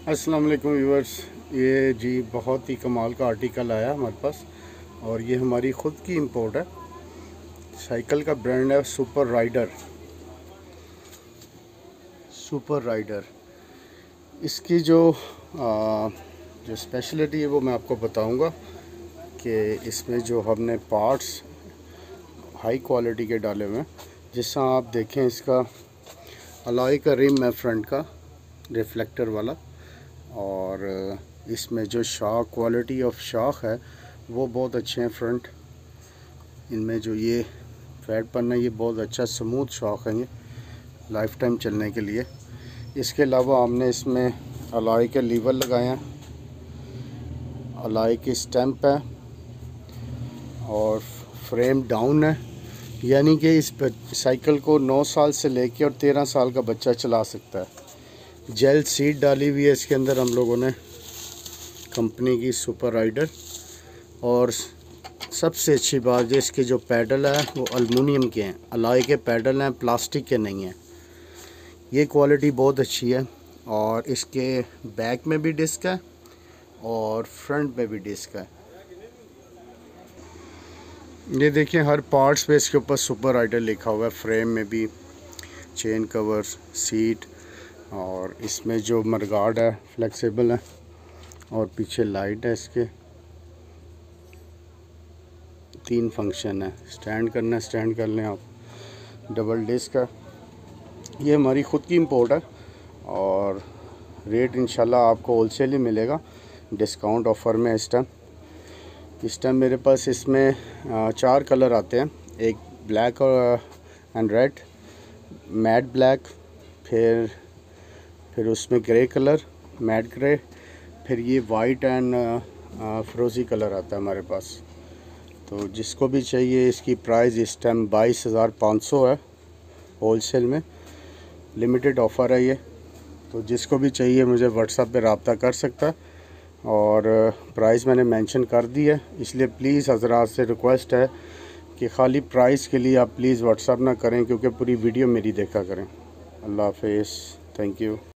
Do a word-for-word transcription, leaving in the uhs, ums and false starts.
अस्सलाम वालेकुम व्यूअर्स। ये जी बहुत ही कमाल का आर्टिकल आया हमारे पास और ये हमारी ख़ुद की इंपोर्ट है। साइकिल का ब्रांड है सुपर राइडर। सुपर राइडर इसकी जो आ, जो स्पेशलिटी है वो मैं आपको बताऊंगा कि इसमें जो हमने पार्ट्स हाई क्वालिटी के डाले हुए हैं। जिस तरह आप देखें, इसका अलॉय का रिम है फ्रंट का, रिफ्लेक्टर वाला, और इसमें जो शॉक क्वालिटी ऑफ शॉक है वो बहुत अच्छे हैं। फ्रंट इनमें जो ये फैट पन है ये बहुत अच्छा स्मूथ शॉक है, ये लाइफ टाइम चलने के लिए। इसके अलावा हमने इसमें अलॉय के लीवर लगाए हैं, अलॉय की स्टैंप है और फ्रेम डाउन है, यानी कि इस साइकिल को नौ साल से लेके और तेरह साल का बच्चा चला सकता है। जेल सीट डाली हुई है इसके अंदर हम लोगों ने, कंपनी की सुपर राइडर। और सबसे अच्छी बात है, इसके जो पैडल है वो एल्युमिनियम के हैं, अलॉय के पैडल हैं, प्लास्टिक के नहीं हैं। ये क्वालिटी बहुत अच्छी है। और इसके बैक में भी डिस्क है और फ्रंट में भी डिस्क है। ये देखिए, हर पार्ट्स पे इसके ऊपर सुपर राइडर लिखा हुआ है। फ्रेम में भी, चेन कवर, सीट, और इसमें जो मडगार्ड है फ्लेक्सिबल है, और पीछे लाइट है। इसके तीन फंक्शन है, स्टैंड करना स्टैंड कर लें आप, डबल डिस्क है। ये हमारी ख़ुद की इंपोर्ट है और रेट इंशाल्लाह आपको होलसेल ही मिलेगा, डिस्काउंट ऑफ़र में। इस टाइम इस टाइम मेरे पास इसमें चार कलर आते हैं, एक ब्लैक और एंड रेड, मैट ब्लैक, फिर फिर उसमें ग्रे कलर, मैट ग्रे, फिर ये वाइट एंड फ्रोज़ी कलर आता है हमारे पास। तो जिसको भी चाहिए, इसकी प्राइस इस टाइम बाईस हज़ार पाँच सौ है होलसेल में, लिमिटेड ऑफ़र है ये। तो जिसको भी चाहिए मुझे व्हाट्सएप पे रब्ता कर सकता है, और प्राइस मैंने मेंशन कर दी है। इसलिए प्लीज़ हज़रात से रिक्वेस्ट है कि ख़ाली प्राइस के लिए आप प्लीज़ व्हाट्सएप ना करें, क्योंकि पूरी वीडियो मेरी देखा करें। अल्लाह हाफ़िज़, थैंक यू।